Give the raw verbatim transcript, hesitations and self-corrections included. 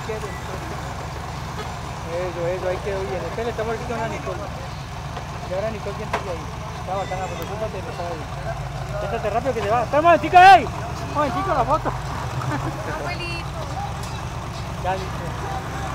quede. Eso, eso, ahí quedó bien. Después le estamos diciendo a Nicole. Y ahora Nicole siente que ahí. Está bacana, pero tú te lo sabes. Siéntate rápido que te va. ¡Está momentico ahí! Un momentico la foto. Abuelito. Ya listo.